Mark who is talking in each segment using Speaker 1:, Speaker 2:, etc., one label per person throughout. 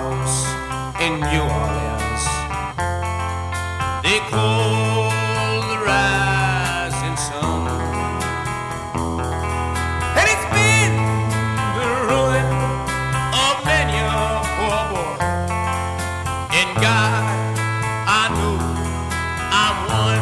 Speaker 1: house in New Orleans. They call the rising sun, and it's been the ruin of many a poor boy. In God, I know I'm one.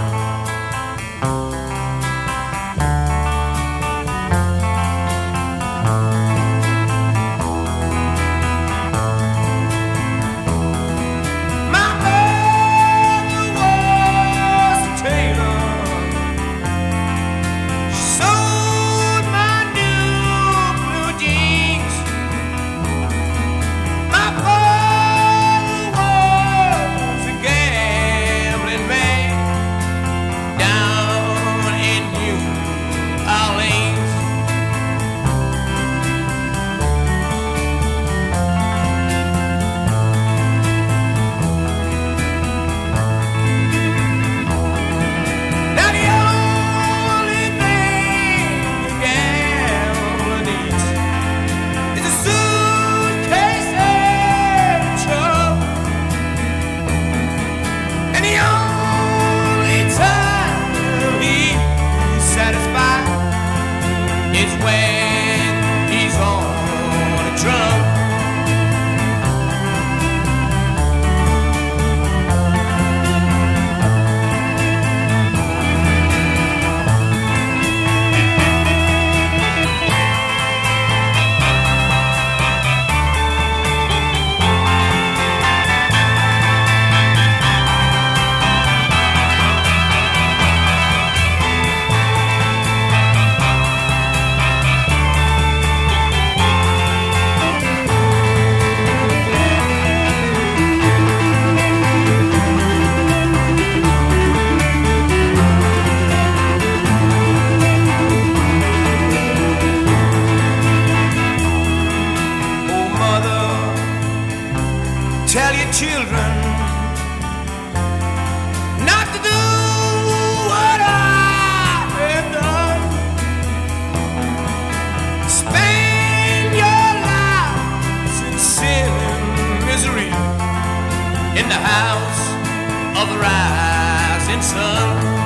Speaker 1: When he's on a drum. Tell your children not to do what I have done. Spend your lives in sin and misery in the house of the rising sun.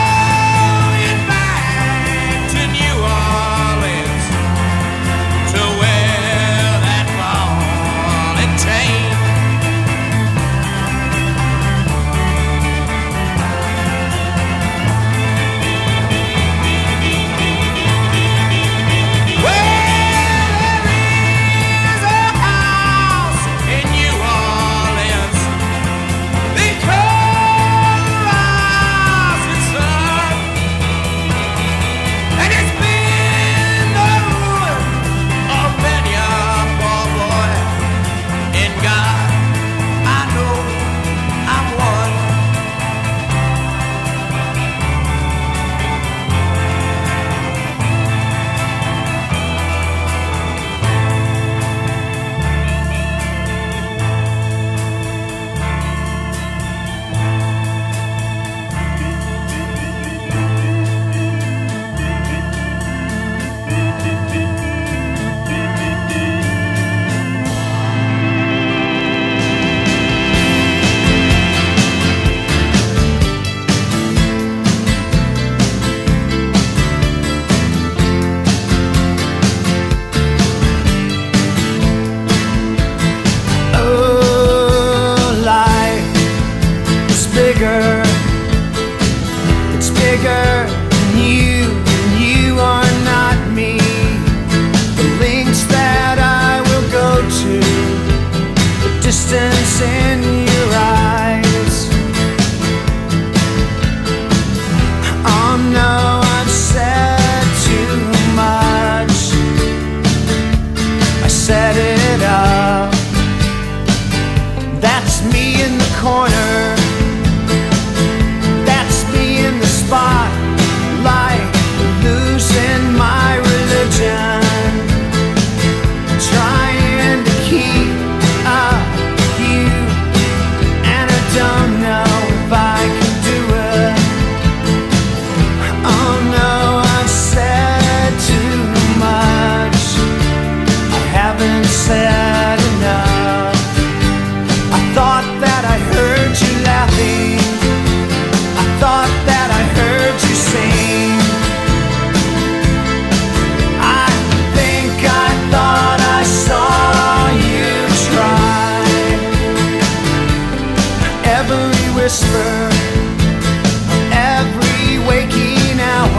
Speaker 1: To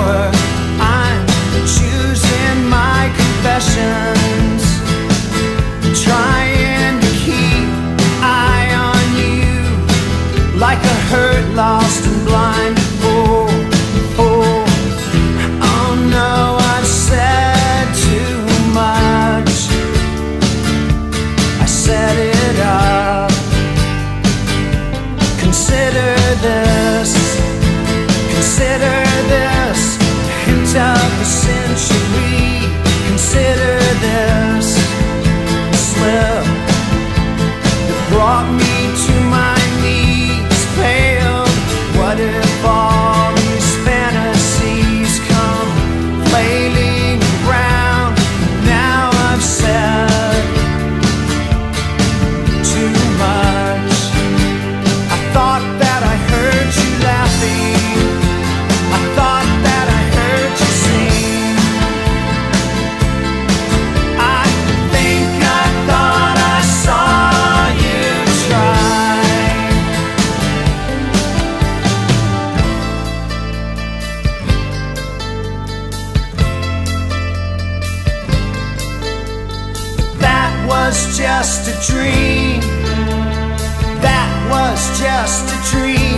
Speaker 2: hour, I'm choosing my confessions, trying to keep eye on you like a hurt, lost and blind fool. Oh no, I've said too much. I set it up. Consider this a hint of the century. Consider this a slip that brought me to my knees, pale. What if all these fantasies come flailing around? Now I've said too much. I thought that I heard you laughing. I thought that I heard you sing. I think I thought I saw you try. That was just a dream. That was just a dream.